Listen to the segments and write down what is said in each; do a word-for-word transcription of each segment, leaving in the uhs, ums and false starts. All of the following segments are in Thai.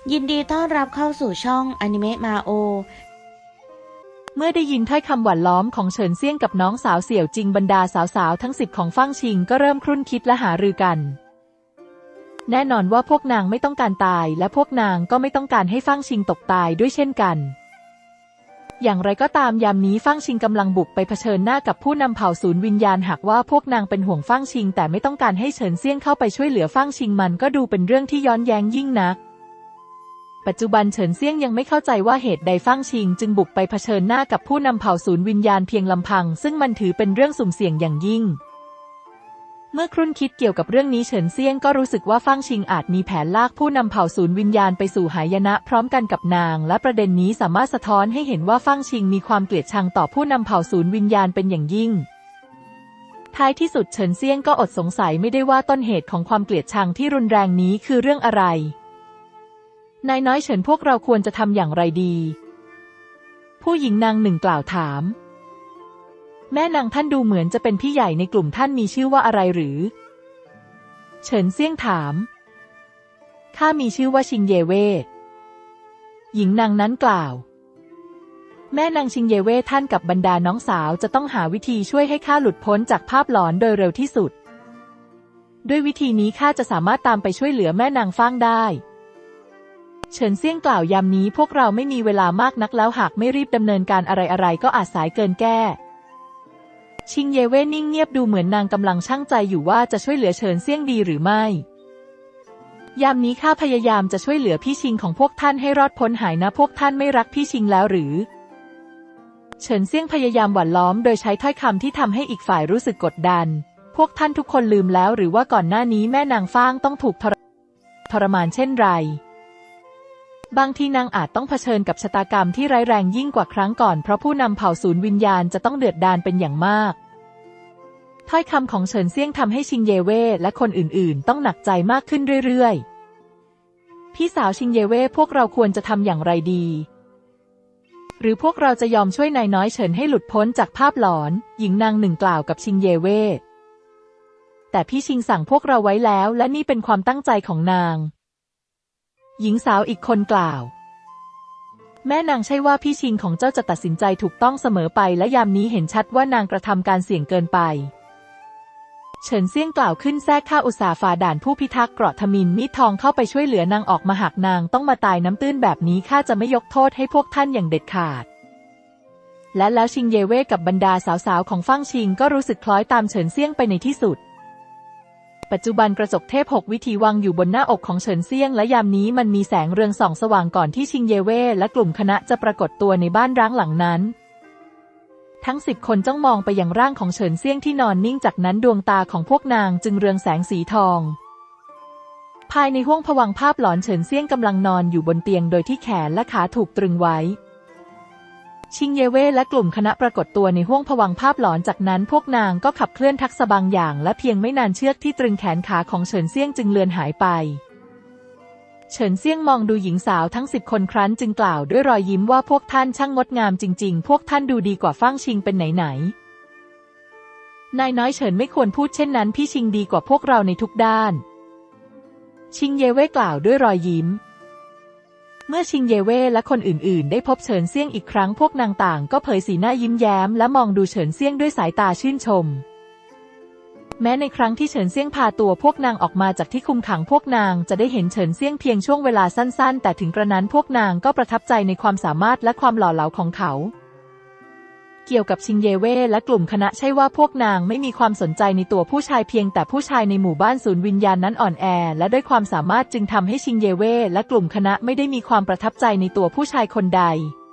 ยินดีต้อนรับเข้าสู่ช่องอนิเมะมาโอเมื่อได้ยินถ้อยคำหวานล้อมของเฉินเซี่ยงกับน้องสาวเสี่ยวจิงบรรดาสาวๆทั้งสิบของฟ่างชิงก็เริ่มครุ่นคิดและหารือกันแน่นอนว่าพวกนางไม่ต้องการตายและพวกนางก็ไม่ต้องการให้ฟ่างชิงตกตายด้วยเช่นกันอย่างไรก็ตามยามนี้ฟ่างชิงกำลังบุกไปเผชิญหน้ากับผู้นำเผ่าศูนย์วิญญาณหากว่าพวกนางเป็นห่วงฟ่างชิงแต่ไม่ต้องการให้เฉินเซี่ยงเข้าไปช่วยเหลือฟ่างชิงมันก็ดูเป็นเรื่องที่ย้อนแย้งยิ่งนักปัจจุบันเฉินเซี่ยงยังไม่เข้าใจว่าเหตุใดฟ่างชิงจึงบุกไปเผชิญหน้ากับผู้นำเผ่าศูนย์วิญญาณเพียงลำพังซึ่งมันถือเป็นเรื่องสุ่มเสี่ยงอย่างยิ่งเมื่อครุ่นคิดเกี่ยวกับเรื่องนี้เฉินเซี่ยงก็รู้สึกว่าฟ่างชิงอาจมีแผนลากผู้นำเผ่าศูนย์วิญญาณไปสู่หายนะพร้อมกันกับนางและประเด็นนี้สามารถสะท้อนให้เห็นว่าฟ่างชิงมีความเกลียดชังต่อผู้นำเผ่าศูนย์วิญญาณเป็นอย่างยิ่งท้ายที่สุดเฉินเซี่ยงก็อดสงสัยไม่ได้ว่าต้นเหตุของความเกลียดชังที่รุนแรงนี้คือเรื่องอะไรนายน้อยเฉินพวกเราควรจะทำอย่างไรดีผู้หญิงนางหนึ่งกล่าวถามแม่นางท่านดูเหมือนจะเป็นพี่ใหญ่ในกลุ่มท่านมีชื่อว่าอะไรหรือเฉินเซี่ยงถามข้ามีชื่อว่าชิงเยเว่หญิงนางนั้นกล่าวแม่นางชิงเยเว่ท่านกับบรรดาน้องสาวจะต้องหาวิธีช่วยให้ข้าหลุดพ้นจากภาพหลอนโดยเร็วที่สุดด้วยวิธีนี้ข้าจะสามารถตามไปช่วยเหลือแม่นางฟ่างได้เฉินเซี่ยงกล่าวยามนี้พวกเราไม่มีเวลามากนักแล้วหากไม่รีบดำเนินการอะไรๆก็อาจสายเกินแก้ชิงเยเว่นิ่งเงียบดูเหมือนนางกำลังชั่งใจอยู่ว่าจะช่วยเหลือเฉินเซี่ยงดีหรือไม่ยามนี้ข้าพยายามจะช่วยเหลือพี่ชิงของพวกท่านให้รอดพ้นหายนะพวกท่านไม่รักพี่ชิงแล้วหรือเฉินเซี่ยงพยายามหว่านล้อมโดยใช้ถ้อยคำที่ทำให้อีกฝ่ายรู้สึกกดดันพวกท่านทุกคนลืมแล้วหรือว่าก่อนหน้านี้แม่นางฟ่างต้องถูกทรทรมานเช่นไรบางทีนางอาจต้องเผชิญกับชะตากรรมที่ร้ายแรงยิ่งกว่าครั้งก่อนเพราะผู้นำเผ่าศูนย์วิญญาณจะต้องเดือดดาลเป็นอย่างมากถ้อยคำของเฉินเซี่ยงทำให้ชิงเยเว่และคนอื่นๆต้องหนักใจมากขึ้นเรื่อยๆพี่สาวชิงเยเว่พวกเราควรจะทำอย่างไรดีหรือพวกเราจะยอมช่วยนายน้อยเฉินให้หลุดพ้นจากภาพหลอนหญิงนางหนึ่งกล่าวกับชิงเยเว่แต่พี่ชิงสั่งพวกเราไว้แล้วและนี่เป็นความตั้งใจของนางหญิงสาวอีกคนกล่าวแม่นางใช่ว่าพี่ชิงของเจ้าจะตัดสินใจถูกต้องเสมอไปและยามนี้เห็นชัดว่านางกระทำการเสี่ยงเกินไปเฉินเซี่ยงกล่าวขึ้นแทรกข้าอุตส่าห์ฝ่าด่านผู้พิทักษ์เกราะทมิฬมิตรทองเข้าไปช่วยเหลือนางออกมาหากนางต้องมาตายน้ำตื้นแบบนี้ข้าจะไม่ยกโทษให้พวกท่านอย่างเด็ดขาดและแล้วชิงเยเว่กับบรรดาสาวๆของฟ่างชิงก็รู้สึกคล้อยตามเฉินเซี่ยงไปในที่สุดปัจจุบันกระจกเทพหกวิถีวางอยู่บนหน้าอกของเฉินเซี่ยงและยามนี้มันมีแสงเรืองส่องสว่างก่อนที่ชิงเยเว่และกลุ่มคณะจะปรากฏตัวในบ้านร้างหลังนั้นทั้งสิบคนจ้องมองไปยังร่างของเฉินเซี่ยงที่นอนนิ่งจากนั้นดวงตาของพวกนางจึงเรืองแสงสีทองภายในห้วงภวังค์ภาพหลอนเฉินเซี่ยงกำลังนอนอยู่บนเตียงโดยที่แขนและขาถูกตรึงไว้ชิงเยเว่และกลุ่มคณะปรากฏตัวในห้วงภวังค์ภาพหลอนจากนั้นพวกนางก็ขับเคลื่อนทักษะบางอย่างและเพียงไม่นานเชือกที่ตรึงแขนขาของเฉินเซี่ยงจึงเลือนหายไปเฉินเซี่ยงมองดูหญิงสาวทั้งสิบคนครั้นจึงกล่าวด้วยรอยยิ้มว่าพวกท่านช่างงดงามจริงๆพวกท่านดูดีกว่าฟ่างชิงเป็นไหนๆนายน้อยเฉินไม่ควรพูดเช่นนั้นพี่ชิงดีกว่าพวกเราในทุกด้านชิงเยเว่กล่าวด้วยรอยยิ้มเมื่อชิงเยเว่และคนอื่นๆได้พบเฉินเซี่ยงอีกครั้งพวกนางต่างก็เผยสีหน้ายิ้มแย้มและมองดูเฉินเซี่ยงด้วยสายตาชื่นชมแม้ในครั้งที่เฉินเซี่ยงพาตัวพวกนางออกมาจากที่คุมขังพวกนางจะได้เห็นเฉินเซี่ยงเพียงช่วงเวลาสั้นๆแต่ถึงกระนั้นพวกนางก็ประทับใจในความสามารถและความหล่อเหลาของเขาเกี่ยวกับชิงเยเว่และกลุ่มคณะใช่ว่าพวกนางไม่มีความสนใจในตัวผู้ชายเพียงแต่ผู้ชายในหมู่บ้านศูนย์วิญญาณนั้นอ่อนแอและด้วยความสามารถจึงทำให้ชิงเยเว่และกลุ่มคณะไม่ได้มีความประทับใจในตัวผู้ชายคนใด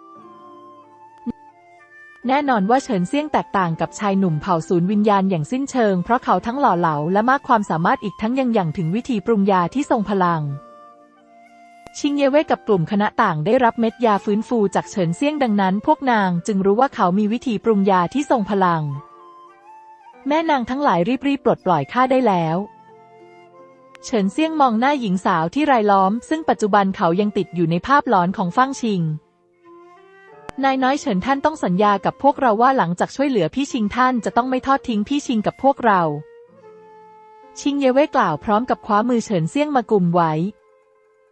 แน่นอนว่าเฉินเซี่ยงแตกต่างกับชายหนุ่มเผ่าศูนย์วิญญาณอย่างสิ้นเชิงเพราะเขาทั้งหล่อเหลาและมากความสามารถอีกทั้งยังอย่างถึงวิธีปรุงยาที่ทรงพลังชิงเยเว่กับกลุ่มคณะต่างได้รับเม็ดยาฟื้นฟูจากเฉินเซี่ยงดังนั้นพวกนางจึงรู้ว่าเขามีวิธีปรุงยาที่ทรงพลังแม่นางทั้งหลายรีบๆปลดปล่อยข้าได้แล้วเฉินเซี่ยงมองหน้าหญิงสาวที่รายล้อมซึ่งปัจจุบันเขายังติดอยู่ในภาพหลอนของฟ่างชิงนายน้อยเฉินท่านต้องสัญญากับพวกเราว่าหลังจากช่วยเหลือพี่ชิงท่านจะต้องไม่ทอดทิ้งพี่ชิงกับพวกเราชิงเยเว่กล่าวพร้อมกับคว้ามือเฉินเซี่ยงมากุมไว้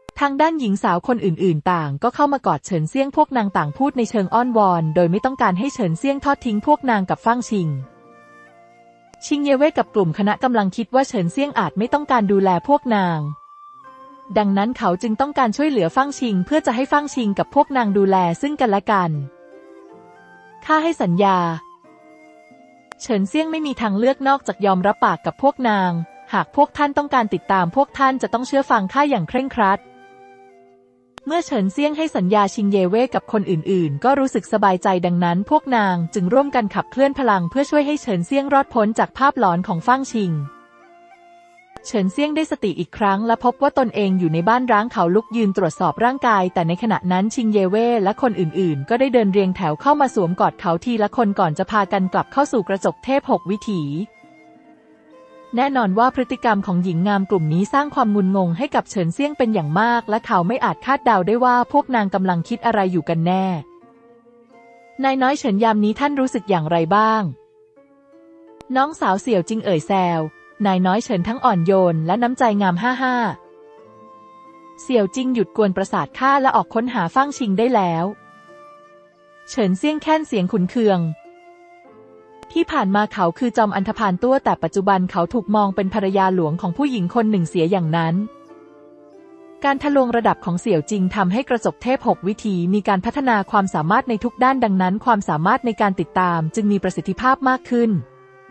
ทางด้านหญิงสาวคนอื่นๆต่างก็เข้ามากอดเฉินเซี่ยงพวกนางต่างพูดในเชิงอ้อนวอนโดยไม่ต้องการให้เฉินเซี่ยงทอดทิ้งพวกนางกับฟ่างชิงชิงเย่เว่กับกลุ่มคณะกำลังคิดว่าเฉินเซี่ยงอาจไม่ต้องการดูแลพวกนางดังนั้นเขาจึงต้องการช่วยเหลือฟ่างชิงเพื่อจะให้ฟ่างชิงกับพวกนางดูแลซึ่งกันและกันข้าให้สัญญาเฉินเซี่ยงไม่มีทางเลือกนอกจากยอมรับปากกับพวกนางหากพวกท่านต้องการติดตามพวกท่านจะต้องเชื่อฟังข้าอย่างเคร่งครัดเมื่อเฉินเซี่ยงให้สัญญาชิงเย่เว่กับคนอื่นๆก็รู้สึกสบายใจดังนั้นพวกนางจึงร่วมกันขับเคลื่อนพลังเพื่อช่วยให้เฉินเซี่ยงรอดพ้นจากภาพหลอนของฟ่างชิงเฉินเซี่ยงได้สติอีกครั้งและพบว่าตนเองอยู่ในบ้านร้างเขาลุกยืนตรวจสอบร่างกายแต่ในขณะนั้นชิงเย่เว่และคนอื่นๆก็ได้เดินเรียงแถวเข้ามาสวมกอดเขาทีละคนก่อนจะพากันกลับเข้าสู่กระจกเทพหกวิถีแน่นอนว่าพฤติกรรมของหญิงงามกลุ่มนี้สร้างความงุนงงให้กับเฉินเซี่ยงเป็นอย่างมากและเขาไม่อาจคาดเดาได้ว่าพวกนางกำลังคิดอะไรอยู่กันแน่นายน้อยเฉินยามนี้ท่านรู้สึกอย่างไรบ้างน้องสาวเสี่ยวจิงเอ่ยแซวนายน้อยเฉินทั้งอ่อนโยนและน้ำใจงามห้าห้าเสี่ยวจิงหยุดกวนประสาทข้าและออกค้นหาฟ่างชิงได้แล้วเฉินเซี่ยงแค้นเสียงขุนเคืองที่ผ่านมาเขาคือจอมอันธพาลตัวแต่ปัจจุบันเขาถูกมองเป็นภรรยาหลวงของผู้หญิงคนหนึ่งเสียอย่างนั้นการทะลวงระดับของเสี่ยวจิงทำให้กระจกเทพหกวิถีมีการพัฒนาความสามารถในทุกด้านดังนั้นความสามารถในการติดตามจึงมีประสิทธิภาพมากขึ้น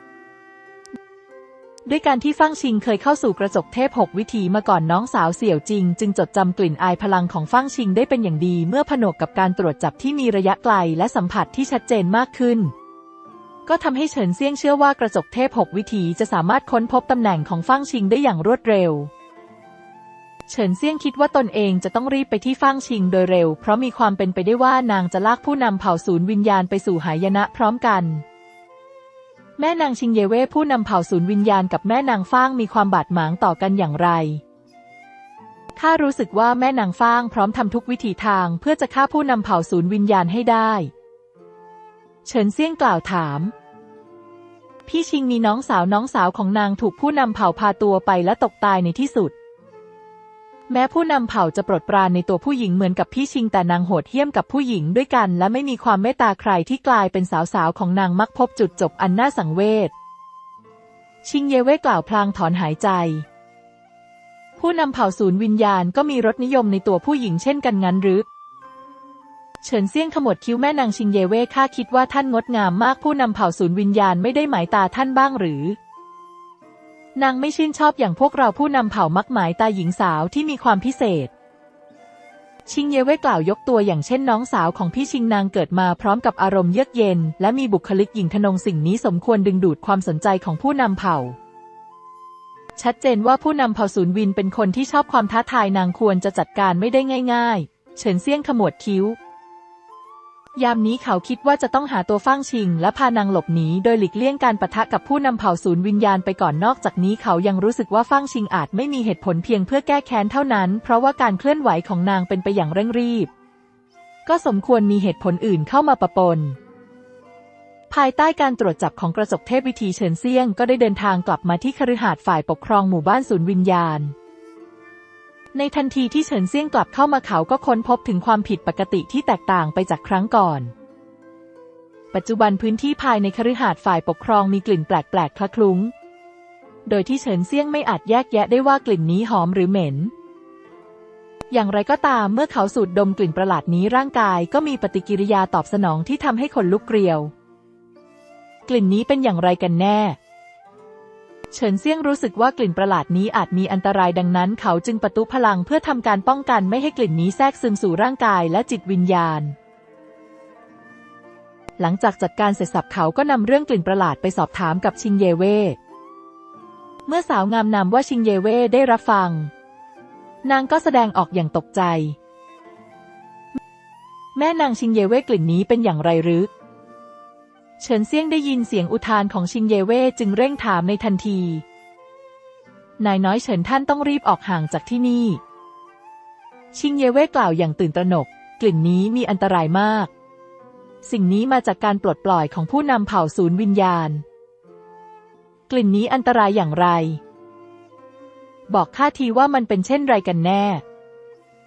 ด้วยการที่ฟ่างชิงเคยเข้าสู่กระจกเทพหกวิถีมาก่อนน้องสาวเสี่ยวจิงจึงจดจำกลิ่นอายพลังของฟ่างชิงได้เป็นอย่างดีเมื่อผนวกกับการตรวจจับที่มีระยะไกลและสัมผัสที่ชัดเจนมากขึ้นก็ทำให้เฉินเซี่ยงเชื่อว่ากระจกเทพหกวิถีจะสามารถค้นพบตำแหน่งของฟ่างชิงได้อย่างรวดเร็วเฉินเซี่ยงคิดว่าตนเองจะต้องรีบไปที่ฟ่างชิงโดยเร็วเพราะมีความเป็นไปได้ว่านางจะลากผู้นำเผ่าศูนย์วิญญาณไปสู่หายนะพร้อมกันแม่นางชิงเย่เว่ผู้นำเผ่าศูนย์วิญญาณกับแม่นางฟ่างมีความบาดหมางต่อกันอย่างไรข้ารู้สึกว่าแม่นางฟ่างพร้อมทำทุกวิถีทางเพื่อจะฆ่าผู้นำเผ่าศูนย์วิญญาณให้ได้เฉินเซี่ยงกล่าวถามพี่ชิงมีน้องสาวน้องสาวของนางถูกผู้นำเผ่าพาตัวไปและตกตายในที่สุดแม้ผู้นำเผ่าจะโปรดปรานในตัวผู้หญิงเหมือนกับพี่ชิงแต่นางโหดเหี้ยมกับผู้หญิงด้วยกันและไม่มีความเมตตาใครที่กลายเป็นสาวๆของนางมักพบจุดจบอันน่าสังเวชชิงเย่เว่กล่าวพลางถอนหายใจผู้นำเผ่าศูนย์วิญญาณก็มีรสนิยมในตัวผู้หญิงเช่นกันงั้นหรือเฉินเซี่ยงขมวดคิ้วแม่นางชิงเย่เว่ข้าคิดว่าท่านงดงามมากผู้นำเผ่าศูนย์วิญญาณไม่ได้หมายตาท่านบ้างหรือนางไม่ชื่นชอบอย่างพวกเราผู้นำเผ่ามักหมายตาหญิงสาวที่มีความพิเศษชิงเย่เว่กล่าวยกตัวอย่างเช่นน้องสาวของพี่ชิงนางเกิดมาพร้อมกับอารมณ์เยือกเย็นและมีบุคลิกหญิงทะนงสิ่งนี้สมควรดึงดูดความสนใจของผู้นำเผ่าชัดเจนว่าผู้นำเผ่าศูนย์วินเป็นคนที่ชอบความท้าทายนางควรจะจัดการไม่ได้ง่ายๆเฉินเซี่ยงขมวดคิ้วยามนี้เขาคิดว่าจะต้องหาตัวฟ่างชิงและพานางหลบหนีโดยหลีกเลี่ยงการปะทะกับผู้นำเผ่าศูนย์วิญญาณไปก่อนนอกจากนี้เขายังรู้สึกว่าฟ่างชิงอาจไม่มีเหตุผลเพียงเพื่อแก้แค้นเท่านั้นเพราะว่าการเคลื่อนไหวของนางเป็นไปอย่างเร่งรีบก็สมควรมีเหตุผลอื่นเข้ามาปะปนภายใต้การตรวจจับของกระจกเทพวิถีเฉินเซี่ยงก็ได้เดินทางกลับมาที่คฤหาสน์ฝ่ายปกครองหมู่บ้านศูนย์วิญญาณในทันทีที่เฉินเซี่ยงกลับเข้ามาเขาก็ค้นพบถึงความผิดปกติที่แตกต่างไปจากครั้งก่อนปัจจุบันพื้นที่ภายในคฤหาสน์ฝ่ายปกครองมีกลิ่นแปลกๆคละคลุ้งโดยที่เฉินเซี่ยงไม่อาจแยกแยะได้ว่ากลิ่นนี้หอมหรือเหม็นอย่างไรก็ตามเมื่อเขาสูดดมกลิ่นประหลาดนี้ร่างกายก็มีปฏิกิริยาตอบสนองที่ทำให้ขนลุกเกลียวกลิ่นนี้เป็นอย่างไรกันแน่เฉินเซี่ยงรู้สึกว่ากลิ่นประหลาดนี้อาจมีอันตรายดังนั้นเขาจึงปะทุพลังเพื่อทำการป้องกันไม่ให้กลิ่นนี้แทรกซึมสู่ร่างกายและจิตวิญญาณหลังจากจัดการเสร็จสับเขาก็นำเรื่องกลิ่นประหลาดไปสอบถามกับชิงเย่เว่เมื่อสาวงามนำว่าชิงเย่เว่ได้รับฟังนางก็แสดงออกอย่างตกใจแม่นางชิงเย่เว่กลิ่นนี้เป็นอย่างไรหรือเฉินเซี่ยงได้ยินเสียงอุทานของชิงเย่เว่จึงเร่งถามในทันทีนายน้อยเฉินท่านต้องรีบออกห่างจากที่นี่ชิงเย่เว่กล่าวอย่างตื่นตระหนกกลิ่นนี้มีอันตรายมากสิ่งนี้มาจากการปลดปล่อยของผู้นำเผ่าศูนย์วิญญาณกลิ่นนี้อันตรายอย่างไรบอกข้าทีว่ามันเป็นเช่นไรกันแน่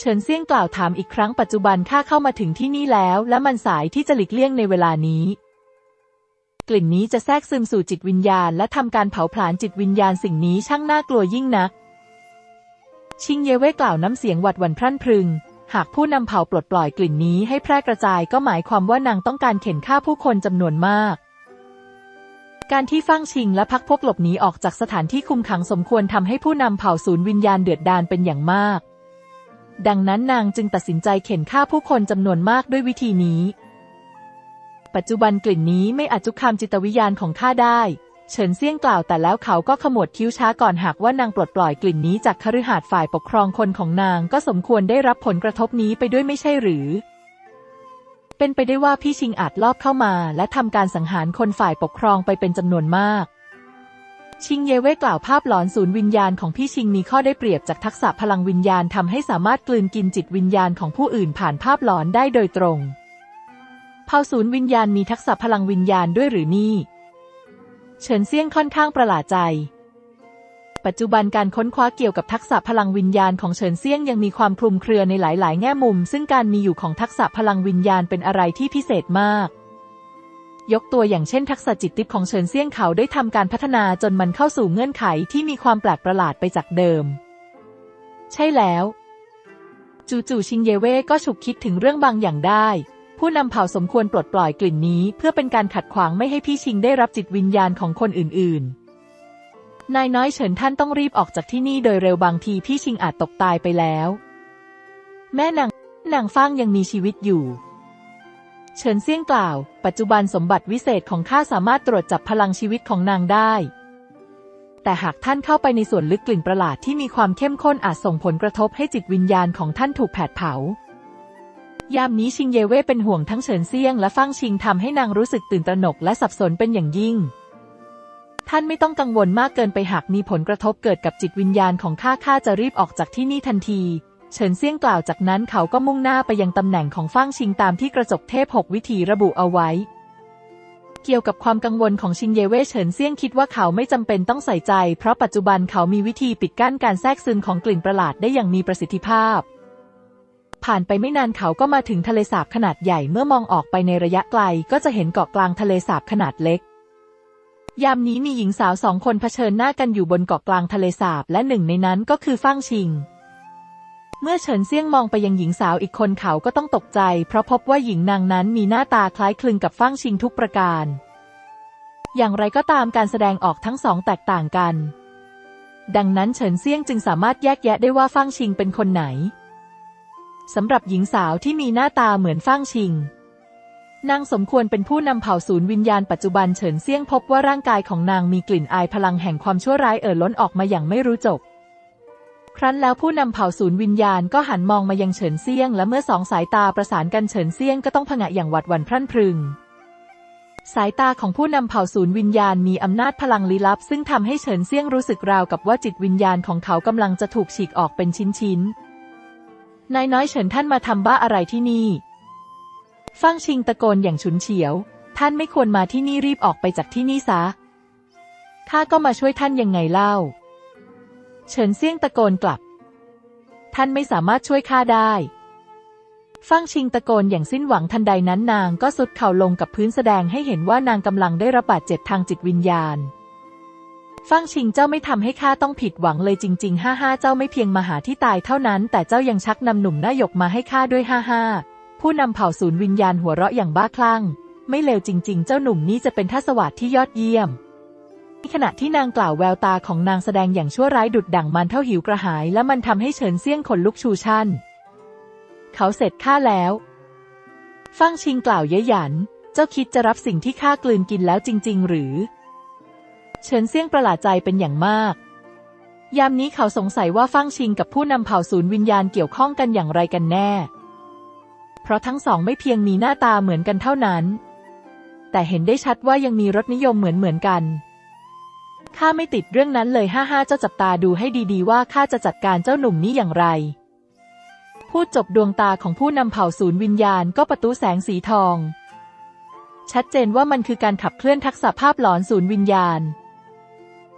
เฉินเซี่ยงกล่าวถามอีกครั้งปัจจุบันข้าเข้ามาถึงที่นี่แล้วและมันสายที่จะหลีกเลี่ยงในเวลานี้กลิ่นนี้จะแทรกซึมสู่จิตวิญญาณและทำการเผาผลาญจิตวิญญาณสิ่งนี้ช่างน่ากลัวยิ่งนักชิงเย่เว่ยกล่าวน้ำเสียงหวัดหวั่นพรั่นพรึงหากผู้นำเผ่าปลดปล่อยกลิ่นนี้ให้แพร่กระจายก็หมายความว่านางต้องการเข็นฆ่าผู้คนจำนวนมากการที่ฟั่งชิงและพรรคพวกหลบหนีออกจากสถานที่คุมขังสมควรทำให้ผู้นำเผ่าสูญวิญญาณเดือดดาลเป็นอย่างมากดังนั้นนางจึงตัดสินใจเข็นฆ่าผู้คนจำนวนมากด้วยวิธีนี้ปัจจุบันกลิ่นนี้ไม่อาจจุกคามจิตวิญญาณของข้าได้เฉินเซี่ยงกล่าวแต่แล้วเขาก็ขมวดคิ้วช้าก่อนหากว่านางปลดปล่อยกลิ่นนี้จากคฤหาสน์ฝ่ายปกครองคนของนางก็สมควรได้รับผลกระทบนี้ไปด้วยไม่ใช่หรือเป็นไปได้ว่าพี่ชิงอาจลอบเข้ามาและทำการสังหารคนฝ่ายปกครองไปเป็นจำนวนมากชิงเย่เว่ยกล่าวภาพหลอนศูนย์วิญญาณของพี่ชิงมีข้อได้เปรียบจากทักษะพลังวิญญาณทำให้สามารถกลืนกินจิตวิญญาณของผู้อื่นผ่านภาพหลอนได้โดยตรงเผ่าศูนย์วิญญาณมีทักษะพลังวิญญาณด้วยหรือนี่เฉินเซี่ยงค่อนข้างประหลาดใจปัจจุบันการค้นคว้าเกี่ยวกับทักษะพลังวิญญาณของเฉินเซี่ยงยังมีความคลุมเครือในหลายๆแง่มุมซึ่งการมีอยู่ของทักษะพลังวิญญาณเป็นอะไรที่พิเศษมากยกตัวอย่างเช่นทักษะจิตติปของเฉินเซี่ยงเขาได้ทำการพัฒนาจนมันเข้าสู่เงื่อนไขที่มีความแปลกประหลาดไปจากเดิมใช่แล้วจู่ๆชิงเย่เว่ยก็ฉุกคิดถึงเรื่องบางอย่างได้ผู้นำเผ่าสมควรปลดปล่อยกลิ่นนี้เพื่อเป็นการขัดขวางไม่ให้พี่ชิงได้รับจิตวิญญาณของคนอื่นๆนายน้อยเฉินท่านต้องรีบออกจากที่นี่โดยเร็วบางทีพี่ชิงอาจตกตายไปแล้วแม่นางนางฟ้างยังมีชีวิตอยู่เฉินเซี่ยงกล่าวปัจจุบันสมบัติวิเศษของข้าสามารถตรวจจับพลังชีวิตของนางได้แต่หากท่านเข้าไปในส่วนลึกกลิ่นประหลาดที่มีความเข้มข้นอาจส่งผลกระทบให้จิตวิญญาณของท่านถูกแผดเผายามนี้ชิงเย่เว่ยเป็นห่วงทั้งเฉินเซี่ยงและฟั่งชิงทำให้นางรู้สึกตื่นตระหนกและสับสนเป็นอย่างยิ่งท่านไม่ต้องกังวลมากเกินไปหากมีผลกระทบเกิดกับจิตวิญญาณของข้าข้าจะรีบออกจากที่นี่ทันทีเฉินเซี่ยงกล่าวจากนั้นเขาก็มุ่งหน้าไปยังตำแหน่งของฟั่งชิงตามที่กระจกเทพหกวิธีระบุเอาไว้เกี่ยวกับความกังวลของชิงเย่เว่ยเฉินเซี่ยงคิดว่าเขาไม่จำเป็นต้องใส่ใจเพราะปัจจุบันเขามีวิธีปิดกั้นการแทรกซึมของกลิ่นประหลาดได้อย่างมีประสิทธิภาพผ่านไปไม่นานเขาก็มาถึงทะเลสาบขนาดใหญ่เมื่อมองออกไปในระยะไกลก็จะเห็นเกาะกลางทะเลสาบขนาดเล็กยามนี้มีหญิงสาวสองคนเผชิญหน้ากันอยู่บนเกาะกลางทะเลสาบและหนึ่งในนั้นก็คือฟั่งชิงเมื่อเฉินเซี่ยงมองไปยังหญิงสาวอีกคนเขาก็ต้องตกใจเพราะพบว่าหญิงนางนั้นมีหน้าตาคล้ายคลึงกับฟั่งชิงทุกประการอย่างไรก็ตามการแสดงออกทั้งสองแตกต่างกันดังนั้นเฉินเซี่ยงจึงสามารถแยกแยะได้ว่าฟั่งชิงเป็นคนไหนสำหรับหญิงสาวที่มีหน้าตาเหมือนฟั่งชิงนางสมควรเป็นผู้นำเผ่าศูนย์วิญญาณปัจจุบันเฉินเซี่ยงพบว่าร่างกายของนางมีกลิ่นอายพลังแห่งความชั่วร้ายเอ่อล้นออกมาอย่างไม่รู้จบครั้นแล้วผู้นำเผ่าศูนย์วิญญาณก็หันมองมายังเฉินเซี่ยงและเมื่อสองสายตาประสานกันเฉินเซี่ยงก็ต้องผงะอย่างหวาดหวั่นพรั่นพรึงสายตาของผู้นำเผ่าศูนย์วิญญาณมีอำนาจพลังลี้ลับซึ่งทำให้เฉินเซี่ยงรู้สึกราวกับว่าจิตวิญญาณของเขากำลังจะถูกฉีกออกเป็นชิ้นๆนายน้อยเฉินท่านมาทำบ้าอะไรที่นี่ฟั่งชิงตะโกนอย่างฉุนเฉียวท่านไม่ควรมาที่นี่รีบออกไปจากที่นี่ซะข้าก็มาช่วยท่านยังไงเล่าเฉินเซี่ยงตะโกนกลับท่านไม่สามารถช่วยข้าได้ฟั่งชิงตะโกนอย่างสิ้นหวังทันใดนั้นนางก็สุดเข่าลงกับพื้นแสดงให้เห็นว่านางกำลังได้รับบาดเจ็บทางจิตวิญญาณฟั่งชิงเจ้าไม่ทำให้ข้าต้องผิดหวังเลยจริงๆฮ่าฮ่าเจ้าไม่เพียงมาหาที่ตายเท่านั้นแต่เจ้ายังชักนำหนุ่มหน้าหยกมาให้ข้าด้วยฮ่าฮ่าผู้นำเผ่าศูนย์วิญญาณหัวเราะอย่างบ้าคลั่งไม่เลวจริงๆเจ้าหนุ่มนี้จะเป็นทศวรรษที่ยอดเยี่ยมในขณะที่นางกล่าวแววตาของนางแสดงอย่างชั่วร้ายดุจดั่งมันเท่าหิวกระหายและมันทำให้เฉินเซี่ยงขนลุกชูชั่นเขาเสร็จข้าแล้วฟั่งชิงกล่าวเย้ยหยันเจ้าคิดจะรับสิ่งที่ข้ากลืนกินแล้วจริงๆหรือเฉินเซี่ยงประหลาดใจเป็นอย่างมากยามนี้เขาสงสัยว่าฟั่งชิงกับผู้นำเผ่าศูนย์วิญญาณเกี่ยวข้องกันอย่างไรกันแน่เพราะทั้งสองไม่เพียงมีหน้าตาเหมือนกันเท่านั้นแต่เห็นได้ชัดว่ายังมีรสนิยมเหมือนเหมือนกันข้าไม่ติดเรื่องนั้นเลยฮ่าฮ่าเจ้าจับตาดูให้ดีๆว่าข้าจะจัดการเจ้าหนุ่มนี้อย่างไรพูดจบดวงตาของผู้นำเผ่าศูนย์วิญญาณก็ประตูแสงสีทองชัดเจนว่ามันคือการขับเคลื่อนทักษะภาพหลอนศูนย์วิญญาณ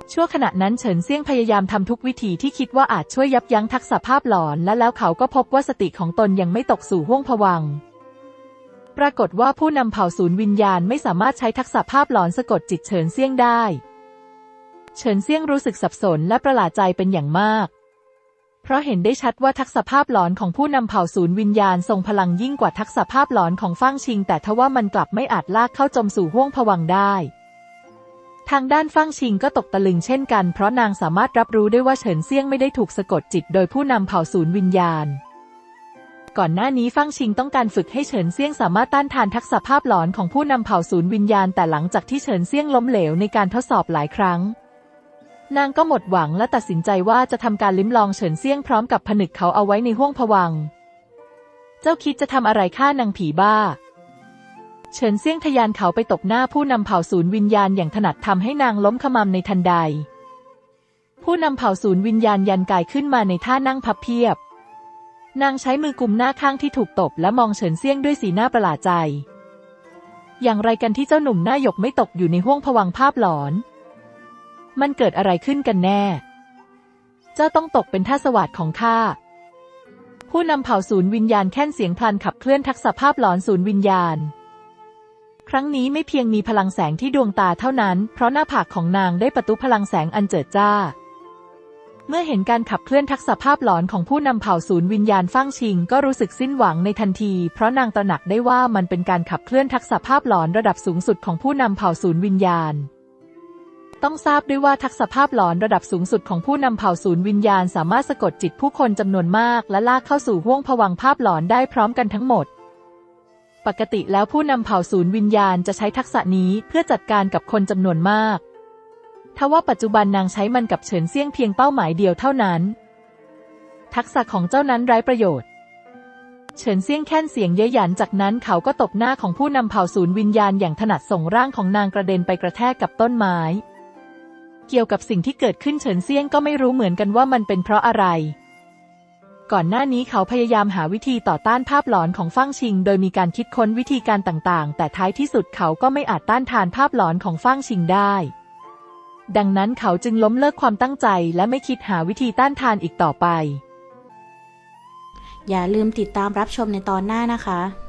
ชั่วขณะนั้นเฉินเซี่ยงพยายามทำทุกวิธีที่คิดว่าอาจช่วยยับยั้งทักษะภาพหลอนและแล้วเขาก็พบว่าสติของตนยังไม่ตกสู่ห้วงภวังค์ปรากฏว่าผู้นำเผ่าศูนย์วิญญาณไม่สามารถใช้ทักษะภาพหลอนสะกดจิตเฉินเซี่ยงได้เฉินเซี่ยงรู้สึกสับสนและประหลาดใจเป็นอย่างมากเพราะเห็นได้ชัดว่าทักษะภาพหลอนของผู้นำเผ่าศูนย์วิญญาณทรงพลังยิ่งกว่าทักษะภาพหลอนของฟ่างชิงแต่ทว่ามันกลับไม่อาจลากเข้าจมสู่ห้วงภวังค์ได้ทางด้านฟ่างชิงก็ตกตะลึงเช่นกันเพราะนางสามารถรับรู้ได้ว่าเฉินเซี่ยงไม่ได้ถูกสะกดจิตโดยผู้นำเผ่าศูนย์วิญญาณก่อนหน้านี้ฟ่างชิงต้องการฝึกให้เฉินเซี่ยงสามารถต้านทานทักษะภาพหลอนของผู้นำเผ่าศูนย์วิญญาณแต่หลังจากที่เฉินเซี่ยงล้มเหลวในการทดสอบหลายครั้งนางก็หมดหวังและตัดสินใจว่าจะทำการลิ้มลองเฉินเซี่ยงพร้อมกับผนึกเขาเอาไว้ในห้วงภวังค์เจ้าคิดจะทำอะไรข้านางผีบ้าเฉินเซี่ยงทะยานเขาไปตบหน้าผู้นำเผ่าศูนย์วิญญาณอย่างถนัดทำให้นางล้มขมำในทันใดผู้นำเผ่าศูนย์วิญญาณยันกายขึ้นมาในท่านั่งพับเพียบนางใช้มือกุมหน้าข้างที่ถูกตบและมองเฉินเซี่ยงด้วยสีหน้าประหลาดใจอย่างไรกันที่เจ้าหนุ่มหน้าหยกไม่ตกอยู่ในห้วงภวังค์ภาพหลอนมันเกิดอะไรขึ้นกันแน่เจ้าต้องตกเป็นทาสสวัสดิ์ของข้าผู้นำเผ่าศูนย์วิญญาณแค่นเสียงพลันขับเคลื่อนทักษะภาพหลอนศูนย์วิญญาณครั้งนี้ไม่เพียงมีพลังแสงที่ดวงตาเท่านั้นเพราะหน้าผากของนางได้ประตุพลังแสงอันเจิดจ้าเมื่อเห็นการขับเคลื่อนทักษะภาพหลอนของผู้นำเผ่าศูนย์วิญญาณฟ่างชิงก็รู้สึกสิ้นหวังในทันทีเพราะนางตระหนักได้ว่ามันเป็นการขับเคลื่อนทักษะภาพหลอนระดับสูงสุดของผู้นำเผ่าศูนย์วิญญาณต้องทราบด้วยว่าทักษะภาพหลอนระดับสูงสุดของผู้นำเผ่าศูนย์วิญญาณสามารถสะกดจิตผู้คนจำนวนมากและลากเข้าสู่ห้วงภวังค์ภาพหลอนได้พร้อมกันทั้งหมดปกติแล้วผู้นำเผ่าศูนย์วิญญาณจะใช้ทักษะนี้เพื่อจัดการกับคนจำนวนมากทว่าปัจจุบันนางใช้มันกับเฉินเซี่ยงเพียงเป้าหมายเดียวเท่านั้นทักษะของเจ้านั้นไร้ประโยชน์เฉินเซี่ยงแค่นเสียงเย้ยหยันจากนั้นเขาก็ตบหน้าของผู้นำเผ่าศูนย์วิญญาณอย่างถนัดส่งร่างของนางกระเด็นไปกระแทกกับต้นไม้เกี่ยวกับสิ่งที่เกิดขึ้นเฉินเซี่ยงก็ไม่รู้เหมือนกันว่ามันเป็นเพราะอะไรก่อนหน้านี้เขาพยายามหาวิธีต่อต้านภาพหลอนของฟ่างชิงโดยมีการคิดค้นวิธีการต่างๆแต่ท้ายที่สุดเขาก็ไม่อาจต้านทานภาพหลอนของฟ่างชิงได้ดังนั้นเขาจึงล้มเลิกความตั้งใจและไม่คิดหาวิธีต้านทานอีกต่อไปอย่าลืมติดตามรับชมในตอนหน้านะคะ